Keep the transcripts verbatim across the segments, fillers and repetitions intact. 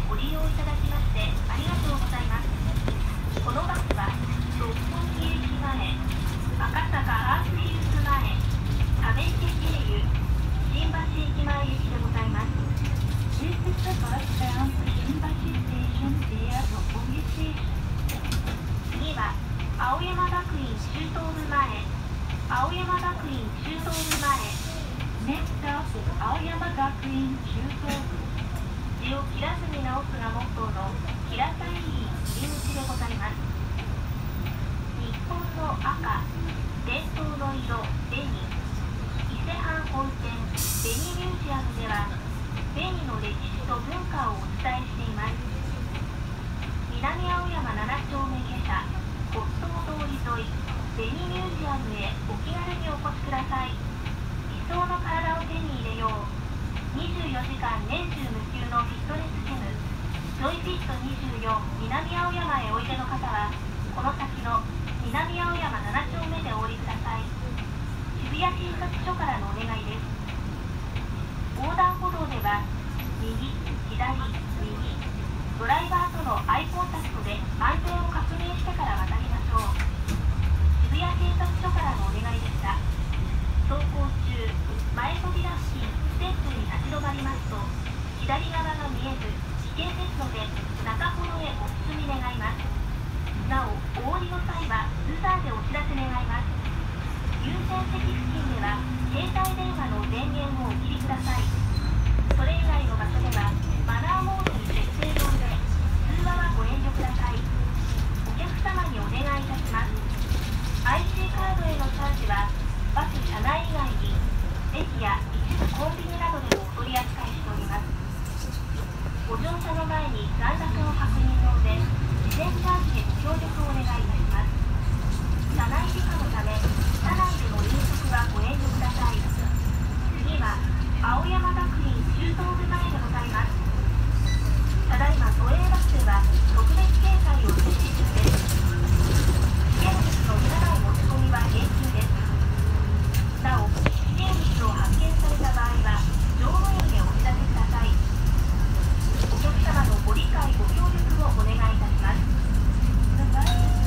ご利用いただきましてありがとうございます。このバスは六本木駅前、赤坂アースヒルズ前、多部池経由、新橋駅前行きでございます。This is the bus bound to 新橋 Station via 六本木 Station。次は青山学院中等部前、青山学院中等部前。Next stop is 青山学院中等部。字を切らずに直すがモットーの平たい入り口でございます。日本の赤、伝統の色、紅、伊勢藩本店紅ミュージアムでは紅の歴史と文化をお伝えしています。南青山なな丁目下車、骨董通り沿い、紅ミュージアムへお気軽にお越しください。理想の体を手に入れよう。にじゅうよじかん年中無休のフィットネスジム、ジョイフィットにじゅうよん南青山へおいでの方は、この先の南青山なな丁目でお降りください。渋谷警察署からのお願いです。横断歩道では、右、左、右、ドライバーとのアイコンタクトで安全を確認してから渡りましょう。渋谷警察署からのお願いでした。走行中、前扉付近、ステップに立ち止まりますと、左側が見えず、危険ですので、中ほどへお進み願います。なお、お降りの際は、ブザーでお知らせ願います。優先席付近では、携帯電話の電源をお切りください。それ以外の場所では、マナーモードに設定の上、通話はご遠慮ください。お客様にお願いいたします。アイシー カードへのチャージは、バス車内以外に駅や一部コンビニなどでもお取り扱いしております。ご乗車の前に残高を確認の上、事前チャージでご協力をお願いいたします。車内時間のため、車内での飲食はご遠慮ください。次は青山学院中等部前でございます。ただいま都営バスでは特別掲載を実施中です。危険物の車内持ち込みは厳禁です。なお、危険物を発見された場合は、乗務員でお知らせください。お客様のご理解ご協力をお願いいたします。The bus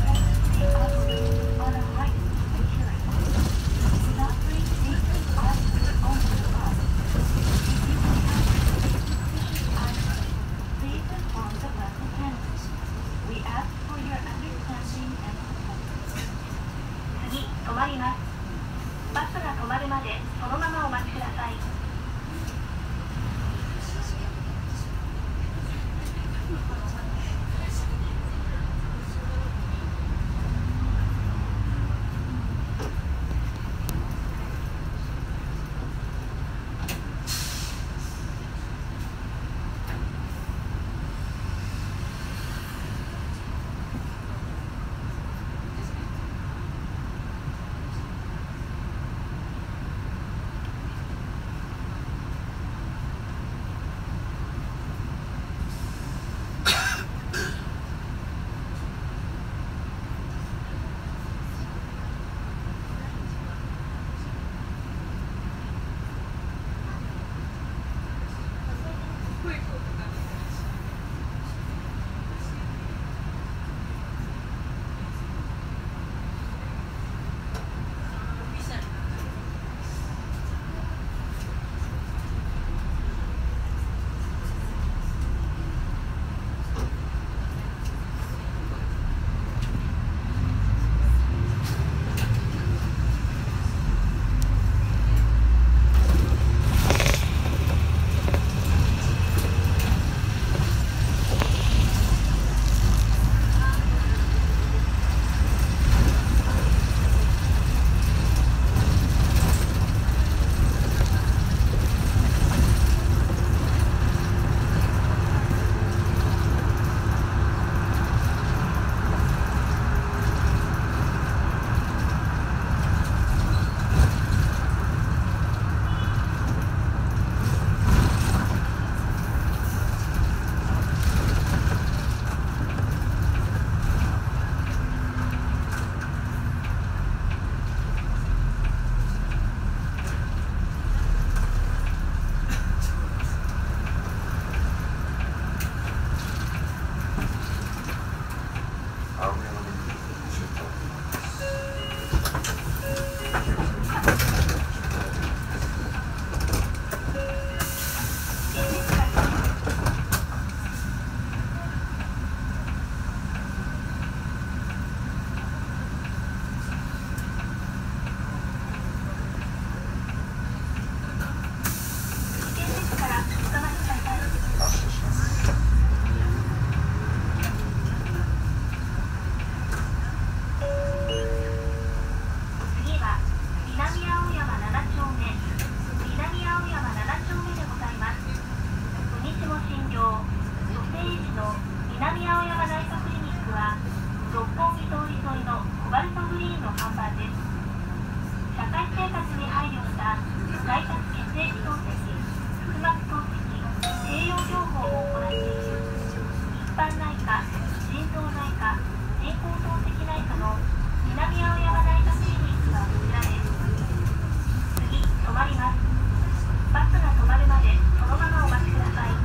is currently on a high speed line. Do not please take the bus on the bus. If you have 療療法を行っている一般内科、心臓内科、人工透析内科の南青山内科クリニックはこちらです。次、止まります。バスが止まるまでそのままお待ちください。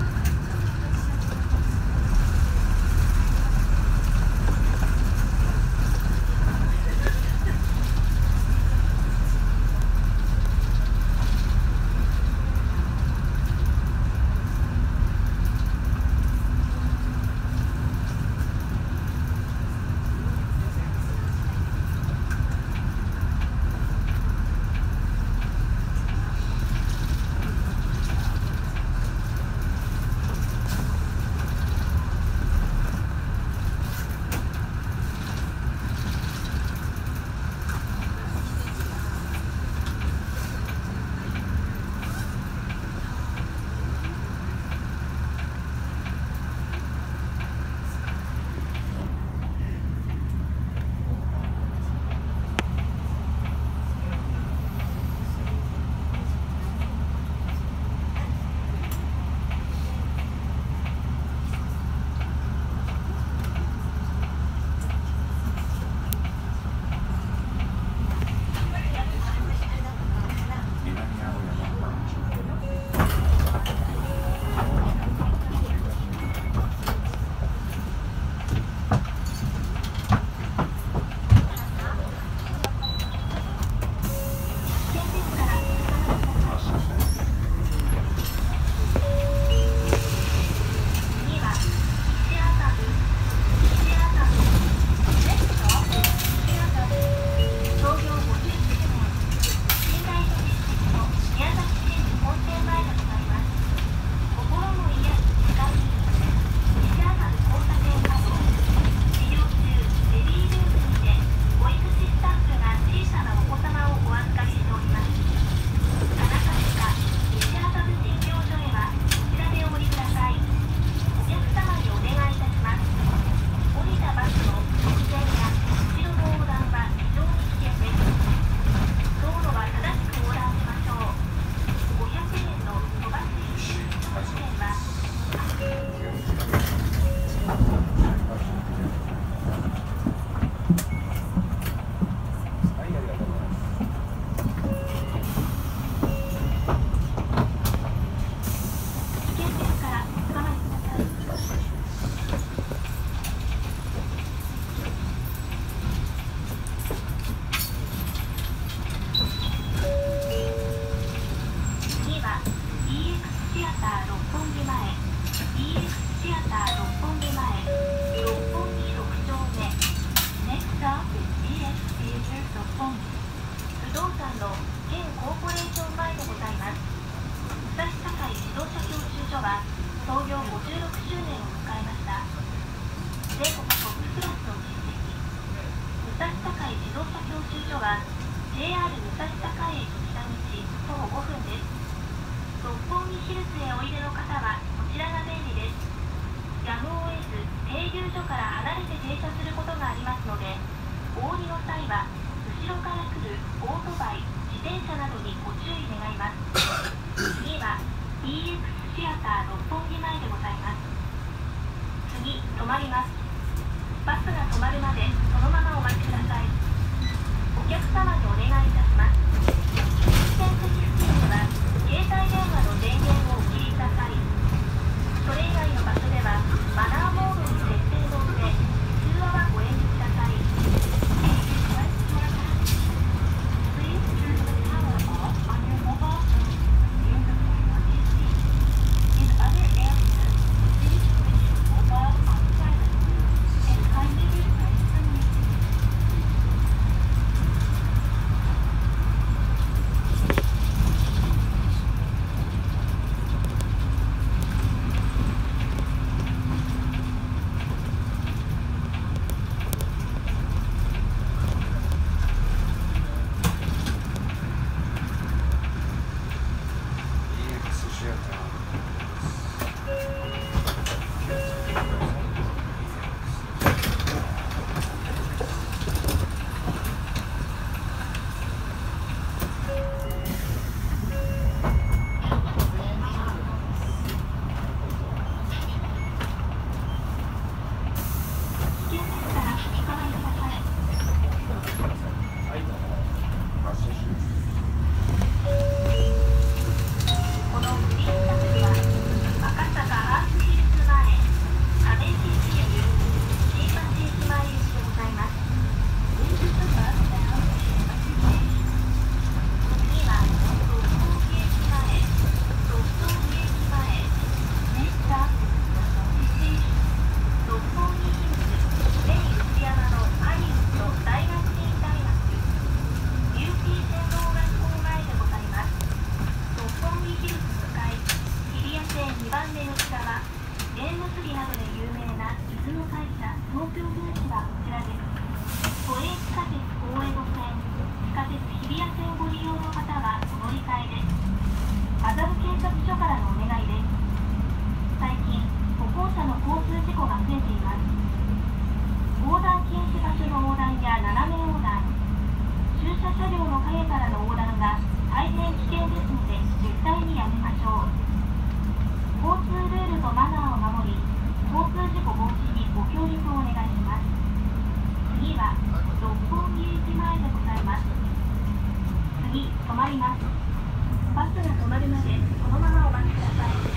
Kindly refrain from ちらは縁結びなどで有名な出雲大社東京分市はこちらです。都営地下鉄大江戸線、地下鉄日比谷線ご利用の方はお乗り換えです。麻布警察署からのお願いです。最近歩行者の交通事故が増えています。横断禁止場所の横断や斜め横断、駐車車両の影からの横断が大変危険ですので絶対にやめましょう。交通ルールとマナーを守り、交通事故防止にご協力をお願いします。次は六本木駅前でございます。次、止まります。バスが止まるまでこのままお待ちください。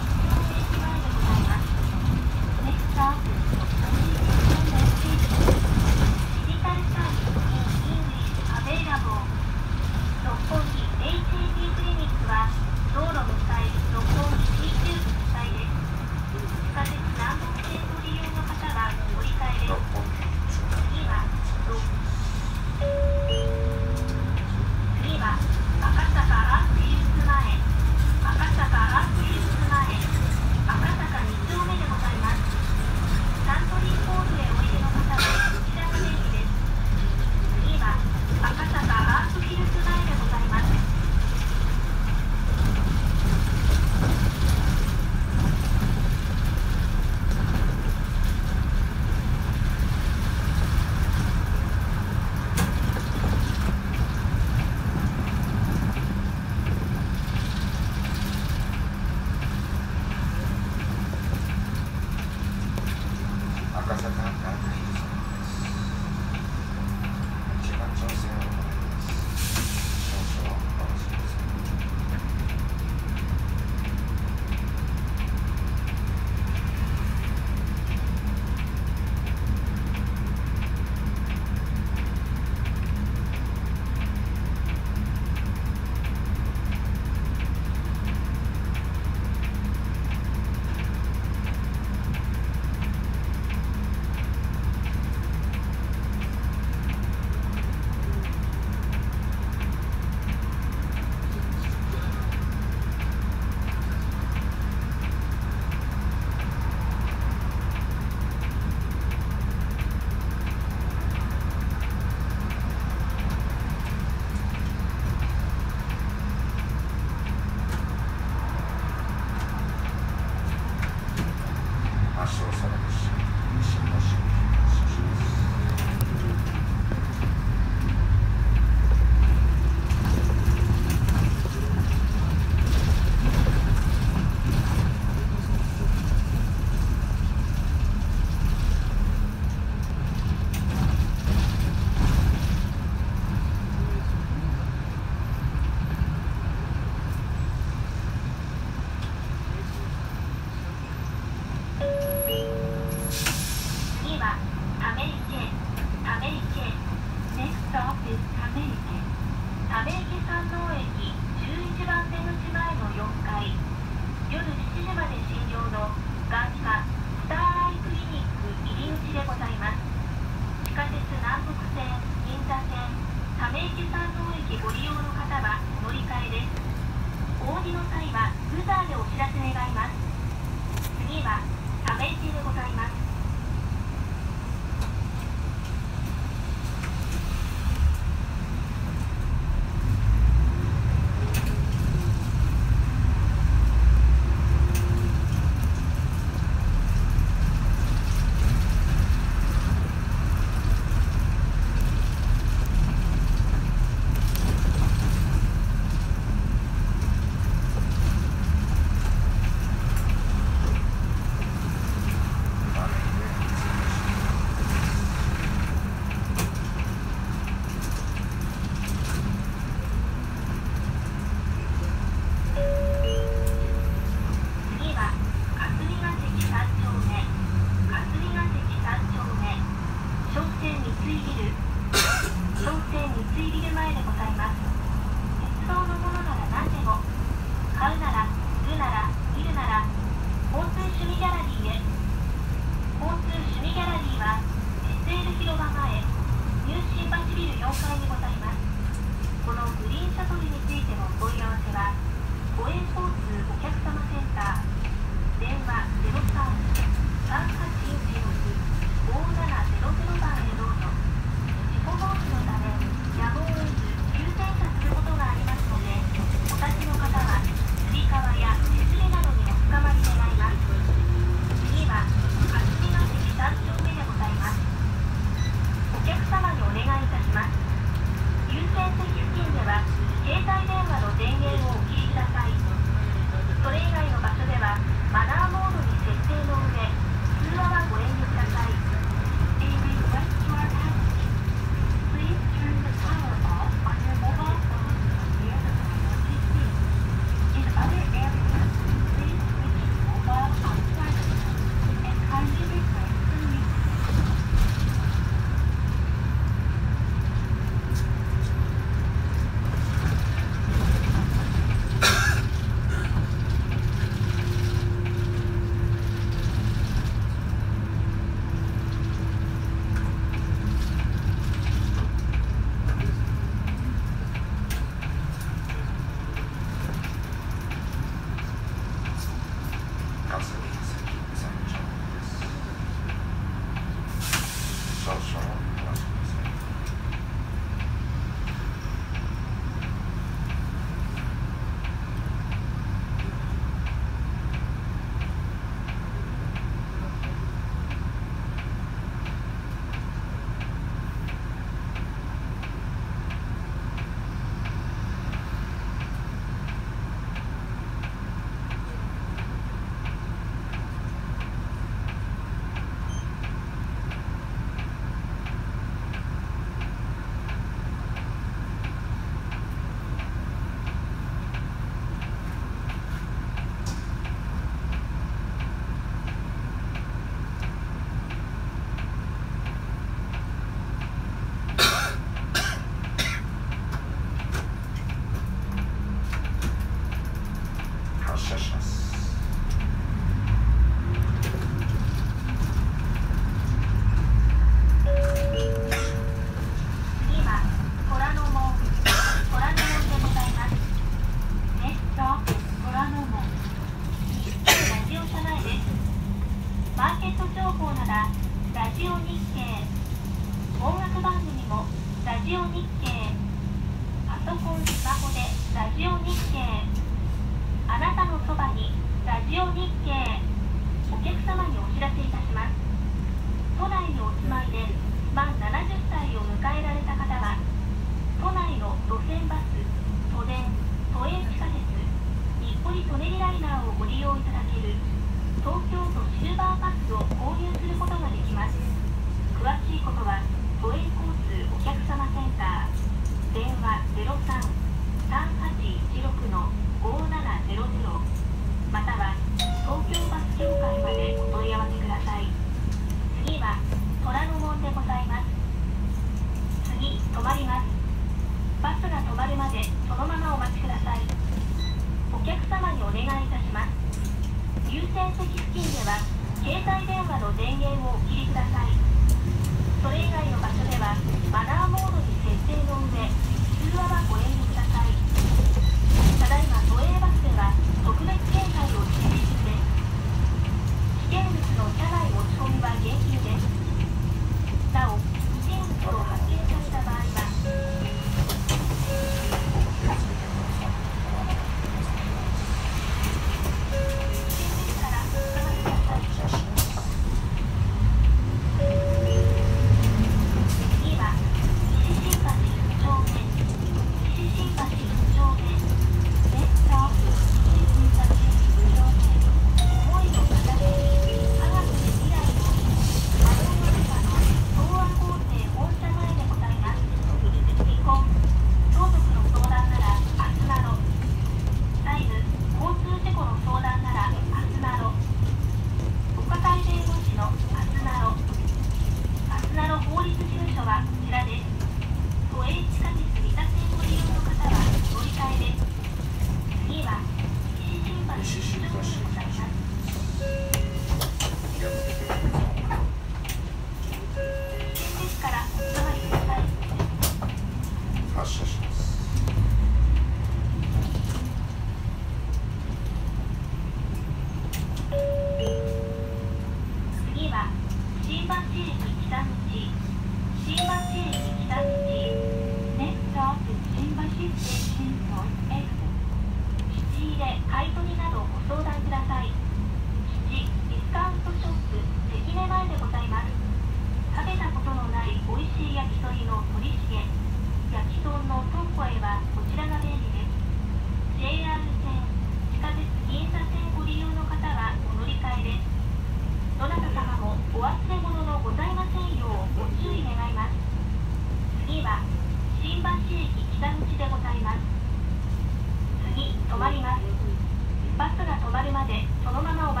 まります。バスが止まるまでそのままお待ちください。